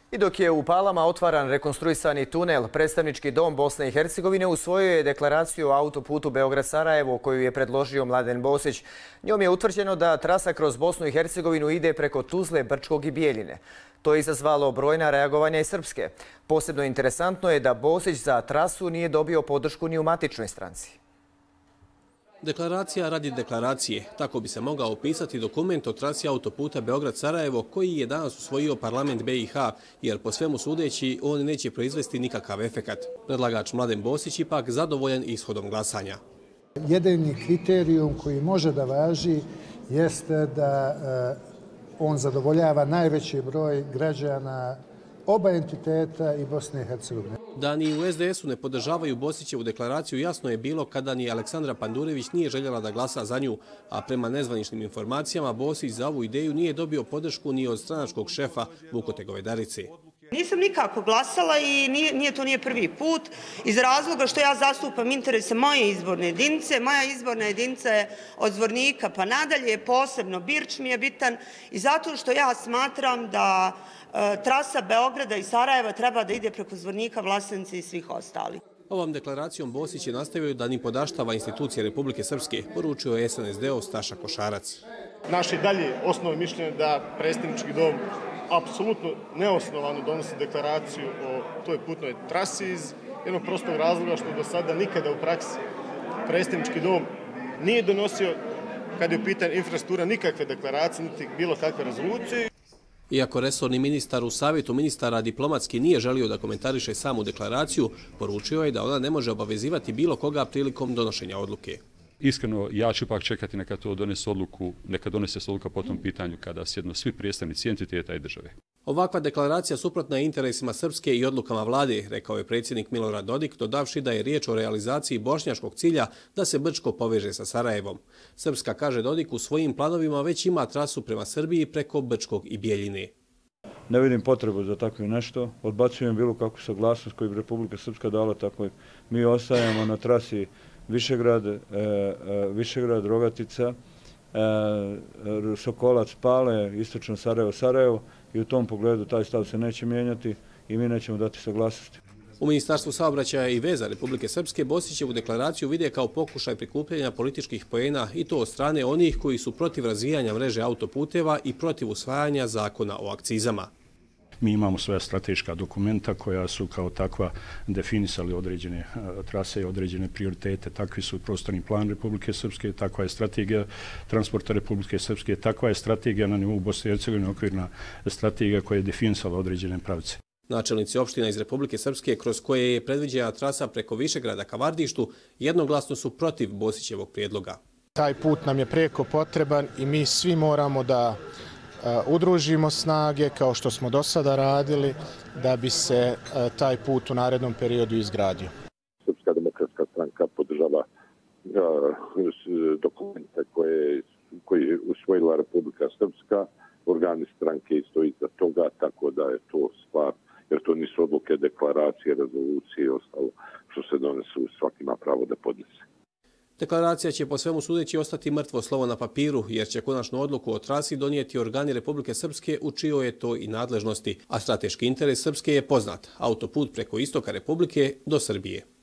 I dok je u Palama otvaran rekonstruisani tunel, predstavnički dom Bosne i Hercegovine usvojio je deklaraciju o autoputu Beograd-Sarajevo koju je predložio Mladen Bosić. Njom je utvrđeno da trasa kroz Bosnu i Hercegovinu ide preko Tuzle, Brčkog i Bijeljine. To je izazvalo brojna reagovanja iz Srpske. Posebno interesantno je da Bosić za trasu nije dobio podršku ni u matičnoj stranci. Deklaracija radi deklaracije. Tako bi se mogao opisati dokument o trasi autoputa Beograd-Sarajevo koji je danas usvojio parlament BiH, jer po svemu sudeći on neće proizvesti nikakav efekat. Predlagač Mladen Bosić ipak zadovoljan ishodom glasanja. Jedini kriterijum koji može da važi jeste da on zadovoljava najveći broj građana oba entiteta i Bosne i Hercegovine. Da ni u SDS-u ne podržavaju Bosićevu deklaraciju jasno je bilo kada ni Aleksandra Pandurević nije željela da glasa za nju, a prema nezvaničnim informacijama Bosić za ovu ideju nije dobio podršku ni od stranačkog šefa Vukote Govedarice. Nisam nikako glasala i nije prvi put iz razloga što ja zastupam interese moje izborne jedinice. Moja izborna jedinica je od Zvornika pa nadalje, posebno Birč mi je bitan i zato što ja smatram da trasa Beograda i Sarajeva treba da ide preko Zvornika, Vlasenice i svih ostalih. Ovom deklaracijom Bosić je nastavio da ni podaštava institucije Republike Srpske, poručio je SNSD-ov Staša Košarac. Naše dalje osnovno mišljenje da predstavnički dom apsolutno neosnovano donosi deklaraciju o toj putnoj trasi iz jednog prostog razloga što do sada nikada u praksi predstavnički dom nije donosio, kad je u pitanju infrastruktura, nikakve deklaracije, niti bilo kakve rezolucije. Iako resorni ministar u savjetu ministara diplomatski nije želio da komentariše samu deklaraciju, poručio je da ona ne može obavezivati bilo koga prilikom donošenja odluke. Iskreno, ja ću ipak čekati neka donese se odluka po tom pitanju kada sjednu svi predstavnici entiteta i države. Ovakva deklaracija suprotna je interesima Srpske i odlukama vlade, rekao je predsjednik Milorad Dodik, dodavši da je riječ o realizaciji bošnjačkog cilja da se Brčko poveže sa Sarajevom. Srpska, kaže Dodik, u svojim planovima već ima trasu prema Srbiji preko Brčkog i Bijeljine. Ne vidim potrebu za takvo nešto. Odbacujem bilo kakvu saglasnost koju bi Republika Srpska dala, tako mi ostajemo na trasi Višegrad, Rogatica, Sokolac, Pale, istočno Sarajevo i u tom pogledu taj stav se neće mijenjati i mi nećemo dati saglasnosti. U Ministarstvu saobraćaja i veza Republike Srpske Bosićevu deklaraciju vide kao pokušaj prikupljanja političkih poena i to od strane onih koji su protiv razvijanja mreže autoputeva i protiv usvajanja zakona o akcizama. Mi imamo svoja strateška dokumenta koja su kao takva definisali određene trase i određene prioritete. Takvi su prostorni plan Republike Srpske, takva je strategija transporta Republike Srpske, takva je strategija na nivou Bosne i Hercegovine, okvirna strategija koja je definisala određene pravce. Načelnici opština iz Republike Srpske, kroz koje je predviđena trasa preko Višegrada ka Vardištu, jednoglasno su protiv Bosićevog prijedloga. Taj put nam je preko potreban i mi svi moramo da udružimo snage kao što smo do sada radili da bi se taj put u narednom periodu izgradio. Srpska demokratska stranka podržava dokumente koje je usvojila Republika Srpska. Organi stranke isto iza toga, tako da je to stvar, jer to nisu odluke, deklaracije, rezolucije i ostalo što se donesu, svaki ima pravo da podnese. Deklaracija će po svemu sudeći ostati mrtvo slovo na papiru, jer će konačnu odluku o trasi donijeti organi Republike Srpske u čijoj je to i nadležnosti, a strateški interes Srpske je poznat, autoput preko istoka Republike do Srbije.